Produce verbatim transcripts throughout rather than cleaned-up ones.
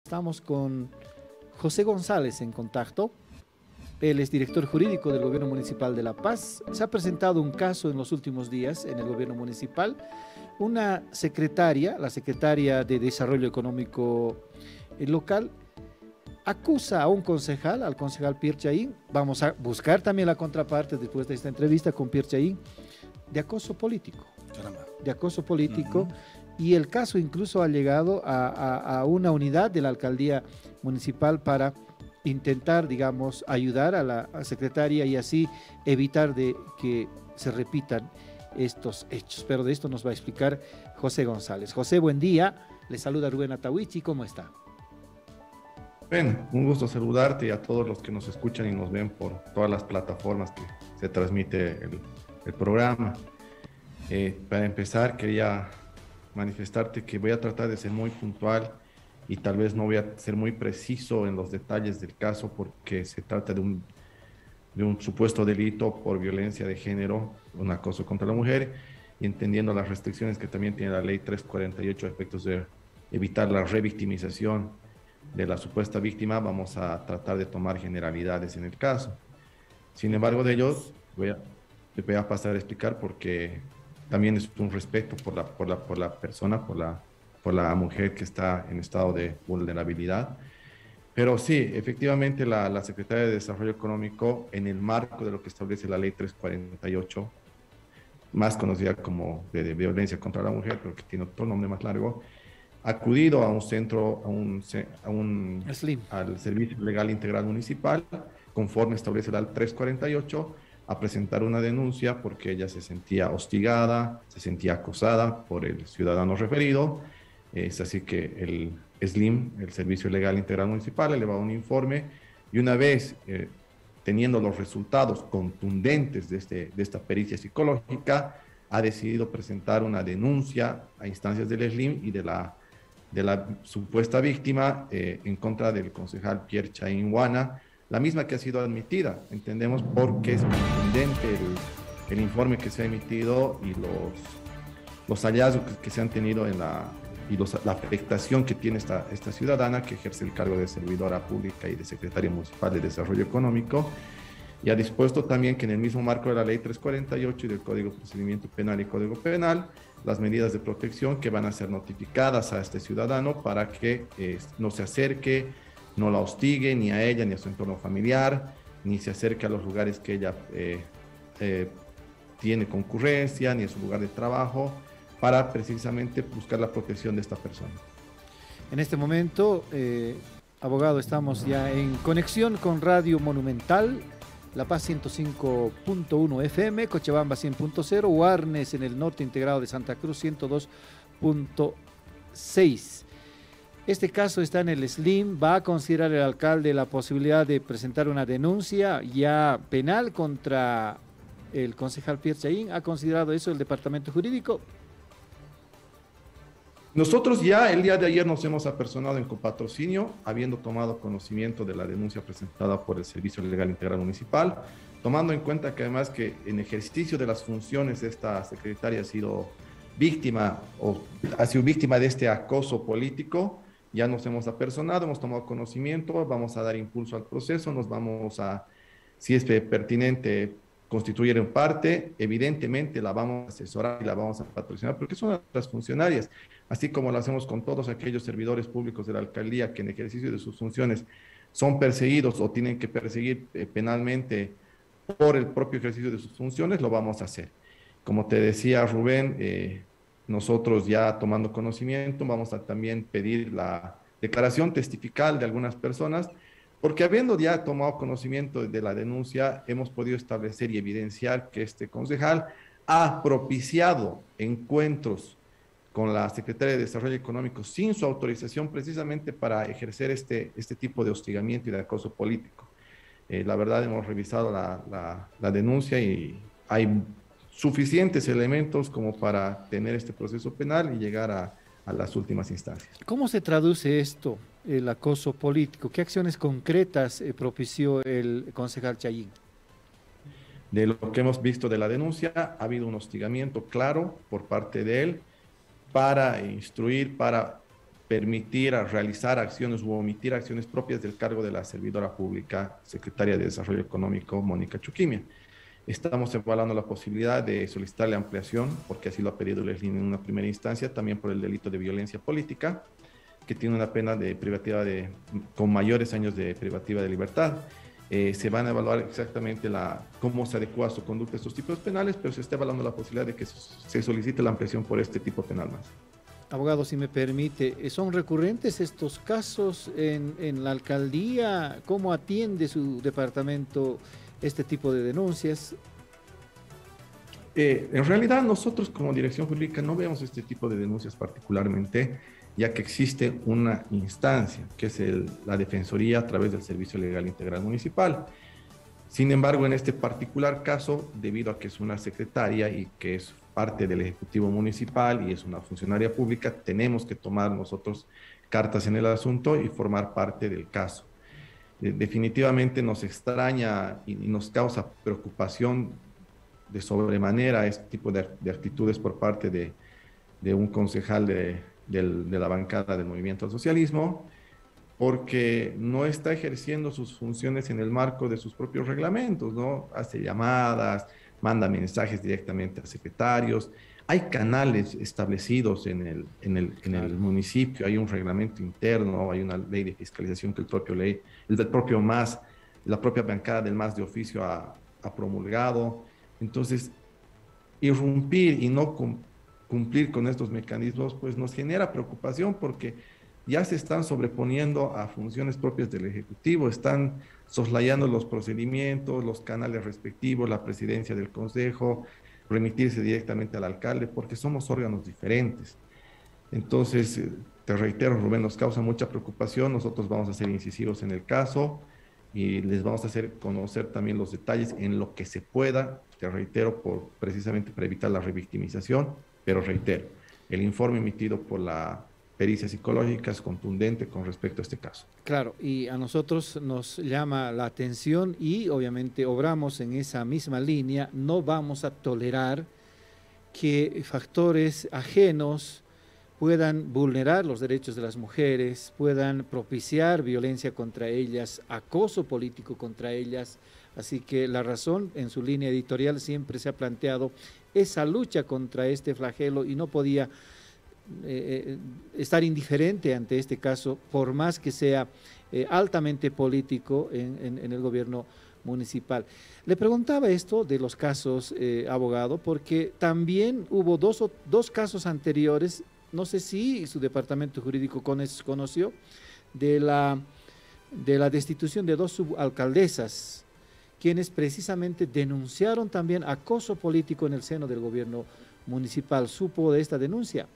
Estamos con José González en contacto. Él es director jurídico del Gobierno Municipal de La Paz. Se ha presentado un caso en los últimos días en el Gobierno Municipal. Una secretaria, la secretaria de Desarrollo Económico local, acusa a un concejal, al concejal Pierre Chaín. Vamos a buscar también la contraparte después de esta entrevista con Pierre Chaín, de acoso político. Caramba. De acoso político. Uh-huh. Y el caso incluso ha llegado a, a, a una unidad de la alcaldía municipal para intentar, digamos, ayudar a la a secretaria y así evitar de que se repitan estos hechos. Pero de esto nos va a explicar José González. José, buen día. Le saluda Rubén Atahuichi. ¿Cómo está? Bien, un gusto saludarte y a todos los que nos escuchan y nos ven por todas las plataformas que se transmite el, el programa. Eh, para empezar, quería manifestarte que voy a tratar de ser muy puntual y tal vez no voy a ser muy preciso en los detalles del caso porque se trata de un, de un supuesto delito por violencia de género, un acoso contra la mujer, y entendiendo las restricciones que también tiene la ley trescientos cuarenta y ocho a efectos de evitar la revictimización de la supuesta víctima, vamos a tratar de tomar generalidades en el caso. Sin embargo, de ellos voy a, te voy a pasar a explicar porque también es un respeto por la, por la, por la persona, por la, por la mujer que está en estado de vulnerabilidad. Pero sí, efectivamente la, la Secretaría de Desarrollo Económico, en el marco de lo que establece la ley trescientos cuarenta y ocho, más conocida como de, de violencia contra la mujer, pero que tiene otro nombre más largo, ha acudido a un centro, a un, a un Slim. al Servicio Legal Integral Municipal, conforme establece la ley trescientos cuarenta y ocho, a presentar una denuncia porque ella se sentía hostigada, se sentía acosada por el ciudadano referido. Es así que el SLIM, el Servicio Legal Integral Municipal, elevó un informe y una vez eh, teniendo los resultados contundentes de, este, de esta pericia psicológica, ha decidido presentar una denuncia a instancias del SLIM y de la, de la supuesta víctima eh, en contra del concejal Pierre Chaín Huana, la misma que ha sido admitida, entendemos, porque es contundente el, el informe que se ha emitido y los, los hallazgos que, que se han tenido en la, y los, la afectación que tiene esta, esta ciudadana que ejerce el cargo de servidora pública y de secretaria municipal de Desarrollo Económico, y ha dispuesto también que en el mismo marco de la ley trescientos cuarenta y ocho y del Código de Procedimiento Penal y Código Penal, las medidas de protección que van a ser notificadas a este ciudadano para que eh, no se acerque, no la hostigue ni a ella ni a su entorno familiar, ni se acerque a los lugares que ella eh, eh, tiene concurrencia, ni a su lugar de trabajo, para precisamente buscar la protección de esta persona. En este momento, eh, abogado, estamos ya en conexión con Radio Monumental, La Paz ciento cinco punto uno F M, Cochabamba cien punto cero, Warnes en el norte integrado de Santa Cruz ciento dos punto seis. Este caso está en el SLIM. ¿Va a considerar el alcalde la posibilidad de presentar una denuncia ya penal contra el concejal Pierre Chaín? ¿Ha considerado eso el departamento jurídico? Nosotros ya el día de ayer nos hemos apersonado en copatrocinio, habiendo tomado conocimiento de la denuncia presentada por el Servicio Legal Integral Municipal, tomando en cuenta que además que en ejercicio de las funciones esta secretaria ha sido víctima o ha sido víctima de este acoso político. Ya nos hemos apersonado, hemos tomado conocimiento, vamos a dar impulso al proceso, nos vamos a, si es pertinente, constituir en parte, evidentemente la vamos a asesorar y la vamos a patrocinar, porque son las funcionarias, así como lo hacemos con todos aquellos servidores públicos de la alcaldía que en ejercicio de sus funciones son perseguidos o tienen que perseguir eh, penalmente por el propio ejercicio de sus funciones, lo vamos a hacer. Como te decía Rubén, eh, nosotros ya tomando conocimiento vamos a también pedir la declaración testifical de algunas personas, porque habiendo ya tomado conocimiento de la denuncia, hemos podido establecer y evidenciar que este concejal ha propiciado encuentros con la Secretaría de Desarrollo Económico sin su autorización precisamente para ejercer este, este tipo de hostigamiento y de acoso político. Eh, la verdad hemos revisado la, la, la denuncia y hay suficientes elementos como para tener este proceso penal y llegar a, a las últimas instancias. ¿Cómo se traduce esto, el acoso político? ¿Qué acciones concretas eh, propició el concejal Chaín? De lo que hemos visto de la denuncia, ha habido un hostigamiento claro por parte de él para instruir, para permitir a realizar acciones u omitir acciones propias del cargo de la servidora pública, secretaria de Desarrollo Económico, Mónica Chuquimia. Estamos evaluando la posibilidad de solicitarle ampliación, porque así lo ha pedido Leslie en una primera instancia, también por el delito de violencia política, que tiene una pena de privativa de, con mayores años de privativa de libertad. Eh, se van a evaluar exactamente la, cómo se adecua su conducta a estos tipos penales, pero se está evaluando la posibilidad de que se solicite la ampliación por este tipo penal más. Abogado, si me permite, ¿son recurrentes estos casos en, en la alcaldía? ¿Cómo atiende su departamento este tipo de denuncias? Eh, en realidad nosotros como dirección jurídica no vemos este tipo de denuncias particularmente, ya que existe una instancia, que es el, la Defensoría a través del Servicio Legal Integral Municipal. Sin embargo, en este particular caso, debido a que es una secretaria y que es parte del Ejecutivo Municipal y es una funcionaria pública, tenemos que tomar nosotros cartas en el asunto y formar parte del caso. Definitivamente nos extraña y nos causa preocupación de sobremanera este tipo de, de actitudes por parte de, de un concejal de, de, de la bancada del Movimiento al Socialismo, porque no está ejerciendo sus funciones en el marco de sus propios reglamentos, ¿no? Hace llamadas, manda mensajes directamente a secretarios. Hay canales establecidos en el, en el, en el municipio, hay un reglamento interno, hay una ley de fiscalización que el propio ley, el del propio M A S, la propia bancada del M A S de oficio ha, ha promulgado. Entonces, irrumpir y no cum, cumplir con estos mecanismos, pues nos genera preocupación porque ya se están sobreponiendo a funciones propias del Ejecutivo, están soslayando los procedimientos, los canales respectivos, la presidencia del Consejo, remitirse directamente al alcalde, porque somos órganos diferentes. Entonces, te reitero, Rubén, nos causa mucha preocupación, nosotros vamos a ser incisivos en el caso y les vamos a hacer conocer también los detalles en lo que se pueda, te reitero, por, precisamente para evitar la revictimización, pero reitero, el informe emitido por la pericia psicológica es contundente con respecto a este caso. Claro, y a nosotros nos llama la atención y obviamente obramos en esa misma línea. No vamos a tolerar que factores ajenos puedan vulnerar los derechos de las mujeres, puedan propiciar violencia contra ellas, acoso político contra ellas. Así que la razón en su línea editorial siempre se ha planteado esa lucha contra este flagelo y no podía Eh, estar indiferente ante este caso, por más que sea eh, altamente político en, en, en el gobierno municipal. Le preguntaba esto de los casos, eh, abogado, porque también hubo dos, dos casos anteriores, no sé si su departamento jurídico conoció, de la, de la destitución de dos subalcaldesas, quienes precisamente denunciaron también acoso político en el seno del gobierno municipal. ¿Supo de esta denuncia?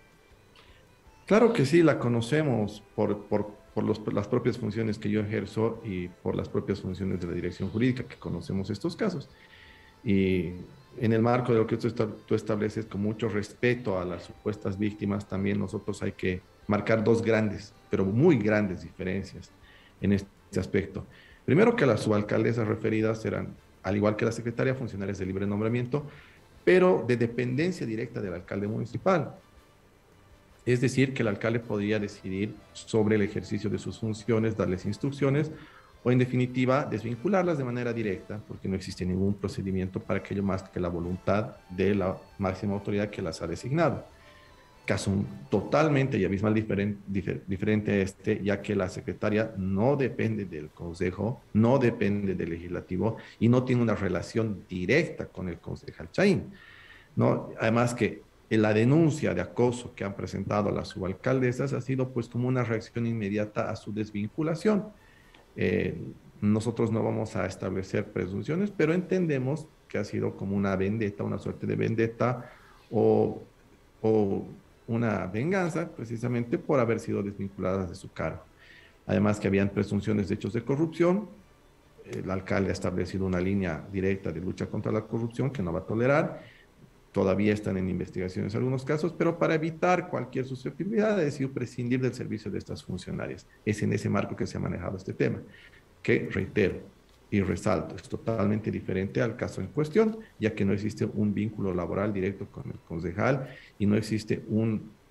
Claro que sí, la conocemos por, por, por, los, por las propias funciones que yo ejerzo y por las propias funciones de la dirección jurídica que conocemos estos casos. Y en el marco de lo que tú, tú estableces, con mucho respeto a las supuestas víctimas, también nosotros hay que marcar dos grandes, pero muy grandes diferencias en este aspecto. Primero, que las subalcaldesas referidas eran, al igual que la secretaria, funcionarias de libre nombramiento, pero de dependencia directa del alcalde municipal. Es decir, que el alcalde podría decidir sobre el ejercicio de sus funciones, darles instrucciones o, en definitiva, desvincularlas de manera directa, porque no existe ningún procedimiento para aquello más que la voluntad de la máxima autoridad que las ha designado. Caso totalmente y abismal diferente, difer, diferente a este, ya que la secretaria no depende del Consejo, no depende del Legislativo y no tiene una relación directa con el concejal Chaín, ¿no? Además que la denuncia de acoso que han presentado las subalcaldesas ha sido pues como una reacción inmediata a su desvinculación. Eh, nosotros no vamos a establecer presunciones, pero entendemos que ha sido como una vendetta, una suerte de vendetta o, o una venganza precisamente por haber sido desvinculadas de su cargo. Además que habían presunciones de hechos de corrupción. El alcalde ha establecido una línea directa de lucha contra la corrupción que no va a tolerar. Todavía están en investigaciones algunos casos, pero para evitar cualquier susceptibilidad ha decidido prescindir del servicio de estas funcionarias. Es en ese marco que se ha manejado este tema, que reitero y resalto, es totalmente diferente al caso en cuestión, ya que no existe un vínculo laboral directo con el concejal y no existe un,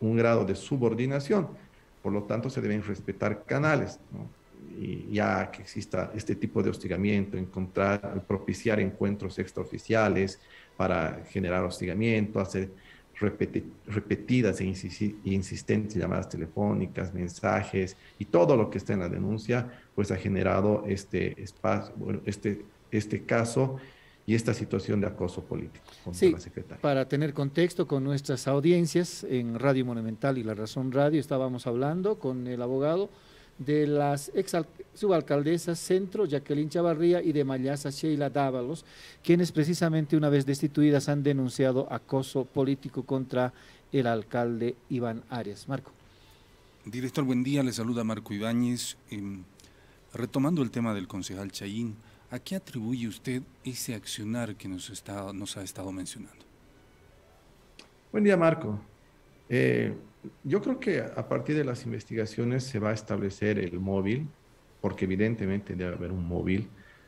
un grado de subordinación. Por lo tanto, se deben respetar canales, ¿no? Y ya que exista este tipo de hostigamiento, encontrar, propiciar encuentros extraoficiales para generar hostigamiento, hacer repeti repetidas e insistentes llamadas telefónicas, mensajes y todo lo que está en la denuncia, pues ha generado este espacio, bueno, este, este caso y esta situación de acoso político contra sí, la secretaria. Para tener contexto con nuestras audiencias en Radio Monumental y La Razón Radio, estábamos hablando con el abogado de las ex subalcaldesas Centro, Jacqueline Chavarría, y de Mallasa, Sheila Dávalos, quienes precisamente una vez destituidas han denunciado acoso político contra el alcalde Iván Arias. Marco. Director, buen día, le saluda Marco Ibáñez. Eh, retomando el tema del concejal Chayín, ¿a qué atribuye usted ese accionar que nos, está, nos ha estado mencionando? Buen día, Marco. Eh, yo creo que a partir de las investigaciones se va a establecer el móvil, porque evidentemente debe haber un móvil.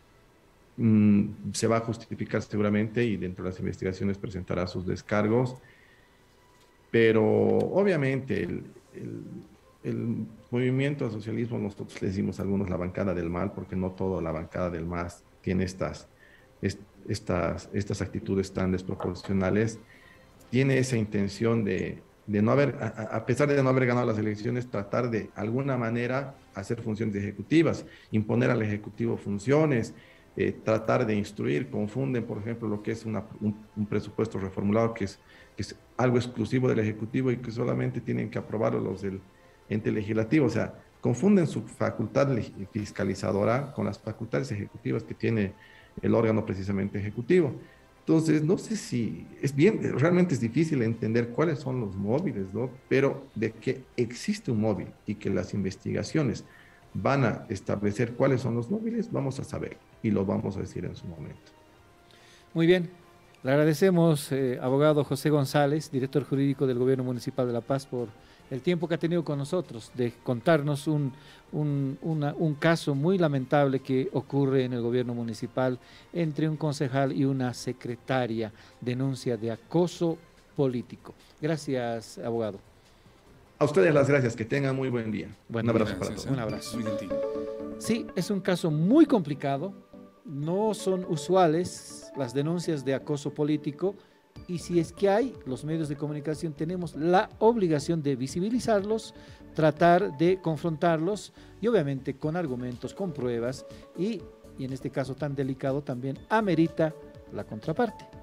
Mm, se va a justificar seguramente y dentro de las investigaciones presentará sus descargos, pero obviamente el, el, el movimiento al socialismo, nosotros le decimos a algunos la bancada del mal, porque no toda la bancada del mal tiene estas, est, estas, estas actitudes tan desproporcionales, tiene esa intención de de no haber, a, a pesar de no haber ganado las elecciones, tratar de alguna manera hacer funciones ejecutivas, imponer al Ejecutivo funciones, eh, tratar de instruir, confunden, por ejemplo, lo que es una, un, un presupuesto reformulado, que es, que es algo exclusivo del Ejecutivo y que solamente tienen que aprobarlo los del ente legislativo. O sea, confunden su facultad fiscalizadora con las facultades ejecutivas que tiene el órgano precisamente ejecutivo. Entonces, no sé si es bien, realmente es difícil entender cuáles son los móviles, ¿no? Pero de que existe un móvil y que las investigaciones van a establecer cuáles son los móviles, vamos a saber y lo vamos a decir en su momento. Muy bien, le agradecemos, eh, abogado José González, director jurídico del Gobierno Municipal de La Paz, por el tiempo que ha tenido con nosotros de contarnos un, un, una, un caso muy lamentable que ocurre en el gobierno municipal entre un concejal y una secretaria, denuncia de acoso político. Gracias, abogado. A ustedes las gracias, que tengan muy buen día. Bueno, un abrazo gracias, para todos. Un abrazo. Muy gentil. Sí, es un caso muy complicado, no son usuales las denuncias de acoso político, y si es que hay, los medios de comunicación tenemos la obligación de visibilizarlos, tratar de confrontarlos y obviamente con argumentos, con pruebas y, y en este caso tan delicado también amerita la contraparte.